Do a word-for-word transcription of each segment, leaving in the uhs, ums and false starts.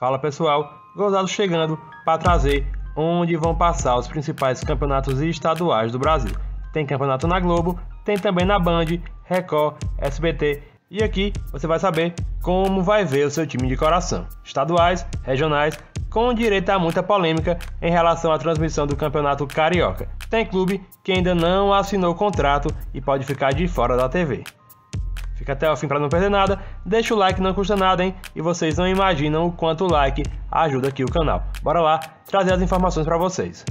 Fala pessoal, Gozado chegando para trazer onde vão passar os principais campeonatos estaduais do Brasil. Tem campeonato na Globo, tem também na Band, Record, S B T e aqui você vai saber como vai ver o seu time de coração. Estaduais, regionais, com direito a muita polêmica em relação à transmissão do Campeonato Carioca. Tem clube que ainda não assinou o contrato e pode ficar de fora da T V. Fica até o fim para não perder nada, deixa o like, não custa nada, hein? E vocês não imaginam o quanto o like ajuda aqui o canal. Bora lá trazer as informações para vocês.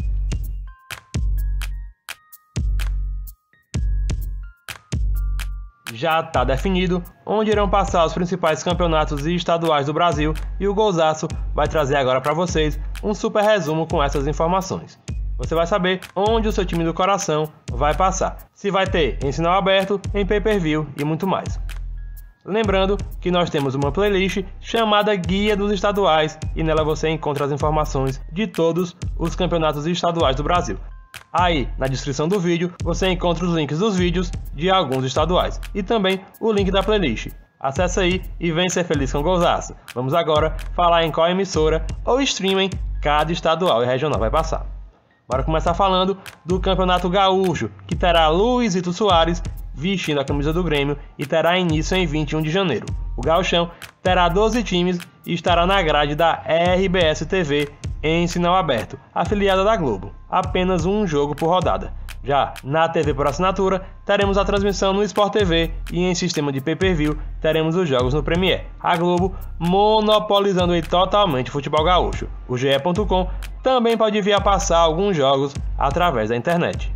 Já está definido onde irão passar os principais campeonatos estaduais do Brasil e o Golzaço vai trazer agora para vocês um super resumo com essas informações. Você vai saber onde o seu time do coração vai passar, se vai ter em sinal aberto, em pay-per-view e muito mais. Lembrando que nós temos uma playlist chamada Guia dos Estaduais e nela você encontra as informações de todos os campeonatos estaduais do Brasil. Aí, na descrição do vídeo, você encontra os links dos vídeos de alguns estaduais e também o link da playlist. Acesse aí e vem ser feliz com o Golzaço. Vamos agora falar em qual emissora ou streaming cada estadual e regional vai passar. Bora começar falando do Campeonato Gaúcho, que terá Luizito Soares vestindo a camisa do Grêmio e terá início em vinte e um de janeiro. O Gauchão terá doze times e estará na grade da R B S T V em sinal aberto, afiliada da Globo. Apenas um jogo por rodada. Já na T V por assinatura, teremos a transmissão no Sport T V e em sistema de pay-per-view teremos os jogos no Premiere. A Globo monopolizando aí totalmente o futebol gaúcho. O G E ponto com também pode vir a passar alguns jogos através da internet.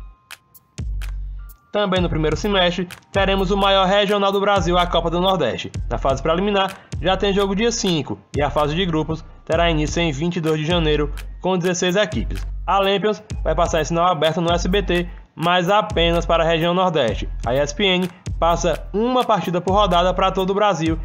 Também no primeiro semestre, teremos o maior regional do Brasil, a Copa do Nordeste. Na fase preliminar, já tem jogo dia cinco e a fase de grupos terá início em vinte e dois de janeiro, com dezesseis equipes. A Lampions vai passar em sinal aberto no S B T, mas apenas para a região Nordeste. A E S P N passa uma partida por rodada para todo o Brasil.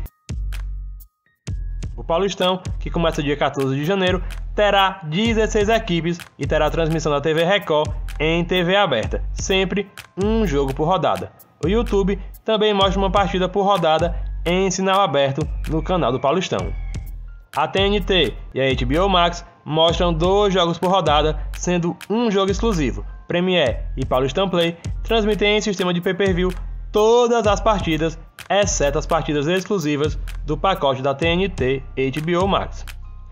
O Paulistão, que começa dia quatorze de janeiro, terá dezesseis equipes e terá transmissão da T V Record em T V aberta, sempre um jogo por rodada. O YouTube também mostra uma partida por rodada em sinal aberto no canal do Paulistão. A T N T e a H B O Max mostram dois jogos por rodada, sendo um jogo exclusivo. Premiere e Paulistão Play transmitem em sistema de pay-per-view todas as partidas, exceto as partidas exclusivas do pacote da T N T e H B O Max.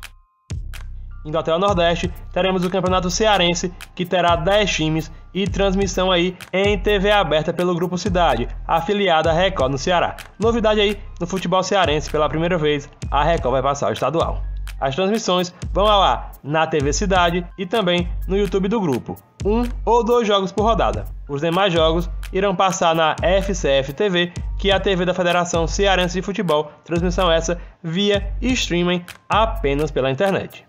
Indo até o Nordeste, teremos o Campeonato Cearense, que terá dez times e transmissão aí em T V aberta pelo Grupo Cidade, afiliada à Record no Ceará. Novidade aí no futebol cearense, pela primeira vez, a Record vai passar o estadual. As transmissões vão ao ar na T V Cidade e também no YouTube do grupo, um ou dois jogos por rodada. Os demais jogos irão passar na F C F T V, que é a T V da Federação Cearense de Futebol, transmissão essa via streaming apenas pela internet.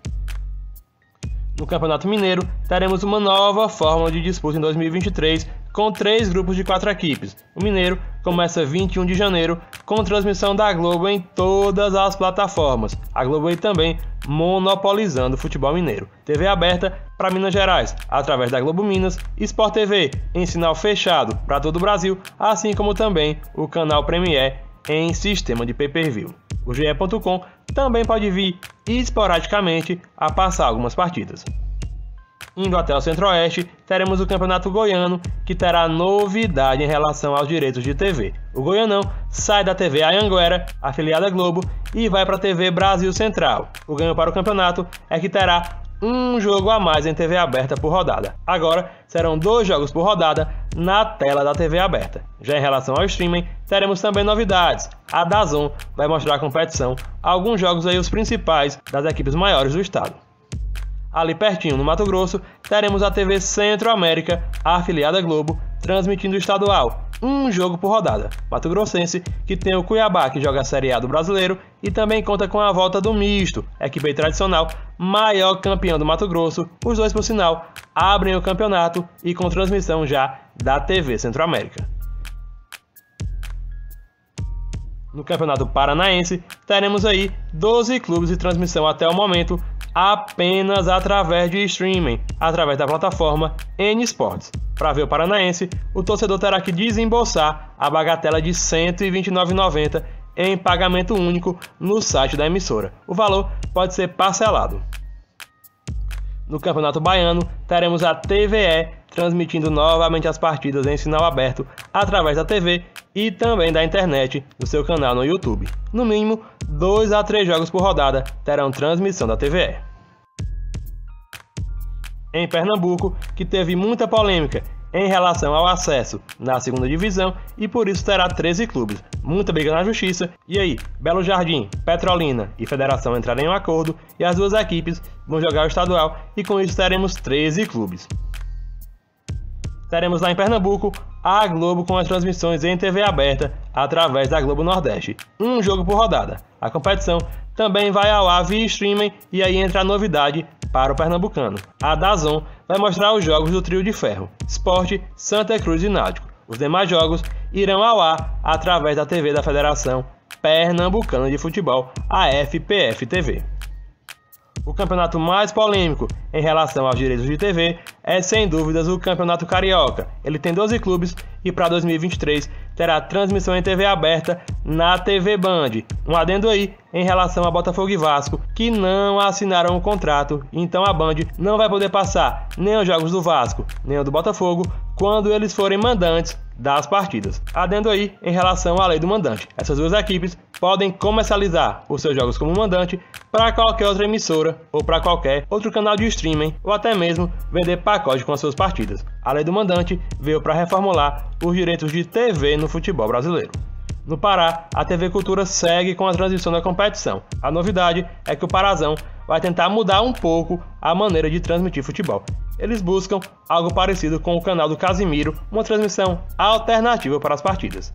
No Campeonato Mineiro, teremos uma nova fórmula de disputa em dois mil e vinte e três, com três grupos de quatro equipes. O Mineiro começa vinte e um de janeiro, com transmissão da Globo em todas as plataformas. A Globo aí também monopolizando o futebol mineiro. T V aberta para Minas Gerais, através da Globo Minas, Sport T V em sinal fechado para todo o Brasil, assim como também o canal Premiere em sistema de pay-per-view. O G E ponto com também pode vir esporadicamente a passar algumas partidas. Indo até o Centro-Oeste, teremos o Campeonato Goiano, que terá novidade em relação aos direitos de T V. O Goianão sai da T V Anhanguera, afiliada à Globo, e vai para a T V Brasil Central. O ganho para o campeonato é que terá um jogo a mais em T V aberta por rodada. Agora serão dois jogos por rodada na tela da T V aberta. Já em relação ao streaming, teremos também novidades. A DAZN vai mostrar a competição, alguns jogos aí os principais das equipes maiores do estado. Ali pertinho, no Mato Grosso, teremos a T V Centro-América, a afiliada Globo, transmitindo o estadual, um jogo por rodada. Mato Grossense, que tem o Cuiabá, que joga a Série A do Brasileiro, e também conta com a volta do Misto, equipe tradicional, maior campeão do Mato Grosso. Os dois, por sinal, abrem o campeonato e com transmissão já da T V Centro-América. No Campeonato Paranaense, teremos aí doze clubes de transmissão até o momento, apenas através de streaming, através da plataforma N Sports. Para ver o Paranaense, o torcedor terá que desembolsar a bagatela de cento e vinte e nove reais e noventa centavos em pagamento único no site da emissora. O valor pode ser parcelado. No Campeonato Baiano, teremos a T V E transmitindo novamente as partidas em sinal aberto através da T V e também da internet no seu canal no YouTube. No mínimo, dois a três jogos por rodada terão transmissão da T V E. Em Pernambuco, que teve muita polêmica em relação ao acesso na segunda divisão e por isso terá treze clubes. Muita briga na justiça. E aí, Belo Jardim, Petrolina e Federação entrarem em um acordo e as duas equipes vão jogar o estadual e com isso teremos treze clubes. Teremos lá em Pernambuco a Globo com as transmissões em T V aberta através da Globo Nordeste. Um jogo por rodada. A competição também vai ao ar via streaming e aí entra a novidade para o pernambucano. A DAZN vai mostrar os jogos do trio de ferro, Sport, Santa Cruz e Náutico. Os demais jogos irão ao ar através da T V da Federação Pernambucana de Futebol, a F P F T V. O campeonato mais polêmico em relação aos direitos de T V é sem dúvidas o Campeonato Carioca. Ele tem doze clubes e para dois mil e vinte e três terá transmissão em T V aberta na T V Band. Um adendo aí em relação a Botafogo e Vasco, que não assinaram o contrato, então a Band não vai poder passar nem os jogos do Vasco, nem os do Botafogo, quando eles forem mandantes das partidas. Adendo aí em relação à lei do mandante. Essas duas equipes podem comercializar os seus jogos como mandante para qualquer outra emissora ou para qualquer outro canal de streaming ou até mesmo vender pacote com as suas partidas. A lei do mandante veio para reformular os direitos de T V no futebol brasileiro. No Pará, a T V Cultura segue com a transmissão da competição. A novidade é que o Parazão vai tentar mudar um pouco a maneira de transmitir futebol. Eles buscam algo parecido com o canal do Casimiro, uma transmissão alternativa para as partidas.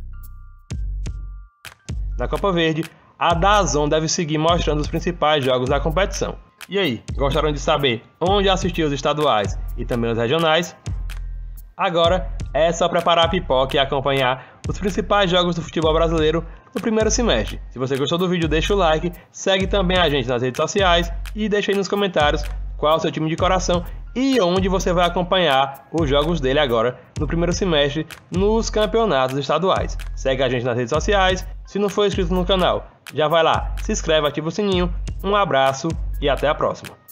Na Copa Verde, a DAZN deve seguir mostrando os principais jogos da competição. E aí, gostaram de saber onde assistir os estaduais e também os regionais? Agora é só preparar a pipoca e acompanhar os principais jogos do futebol brasileiro no primeiro semestre. Se você gostou do vídeo, deixa o like, segue também a gente nas redes sociais e deixa aí nos comentários qual é o seu time de coração e onde você vai acompanhar os jogos dele agora no primeiro semestre nos campeonatos estaduais. Segue a gente nas redes sociais. Se não for inscrito no canal, já vai lá, se inscreve, ativa o sininho. Um abraço e até a próxima.